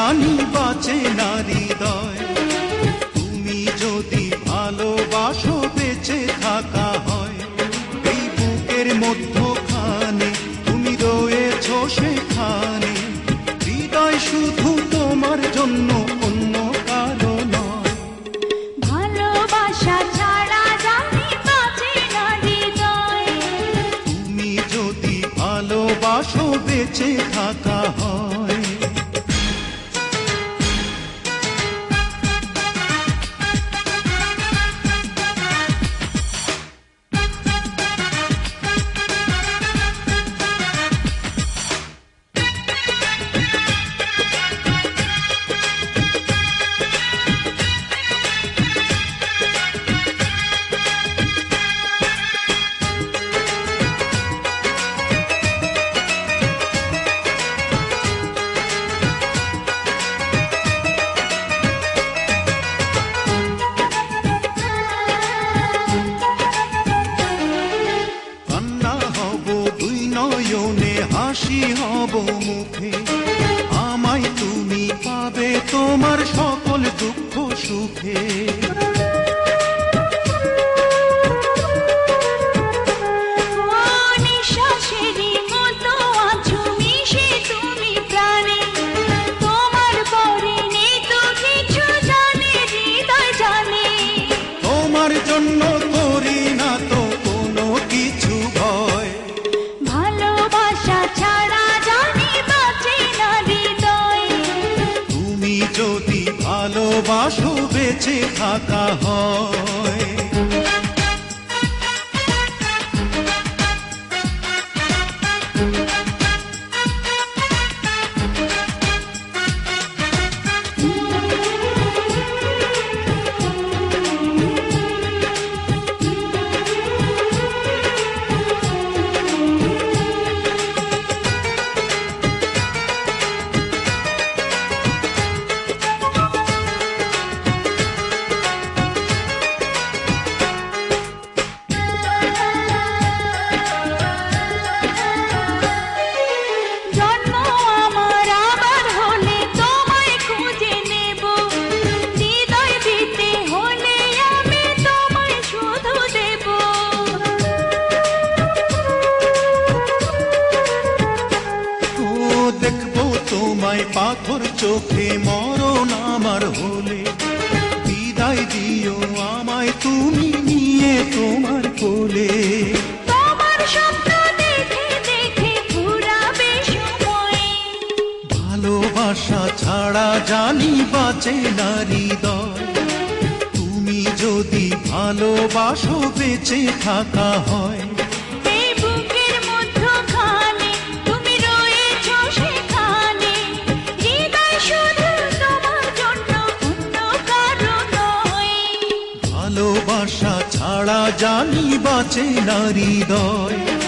জানি বাঁচে না হৃদয়। তুমি যদি ভালোবাসো বেঁচে থাকা হয়, এই বুকের মধ্যখানে তুমি রয়েছো সেখানে। হৃদয় শুধু তোমার জন্য, অন্য কারো নয়। ভালোবাসা ছাড়া জানি বাঁচে না হৃদয়। তুমি যদি ভালোবাসো বেঁচে থাকা হয়। নয়নে হাসি হব মুখে, আমায় তুমি পাবে তোমার সকল দুঃখ সুখে। নিঃশ্বাসেরই মতো আছো মিশে তুমি প্রাণে, তোমার পরে নেই তো কিছু জানে হৃদয় জানে। তোমার জন্য করি না তো কোনো কিছু ভয়। ভালোবাসা ছাড়া জানি বাঁচে না হৃদয়। তুমি যদি ভালোবাসো বেঁচে থাকা হয়। দেখবো তোমায় পাথর চোখে মরণ আমার হলে, বিদায় দিও আমায় তুমি নিয়ে তোমার কোলে। তোমার স্বপ্ন দেখে দেখে ফুরাবে সময়। ভালোবাসা ছাড়া জানি বাঁচে না হৃদয়। তুমি যদি ভালোবাসো বেঁচে থাকা হয়। ভালোবাসা ছাড়া জানি বাঁচে না হৃদয়।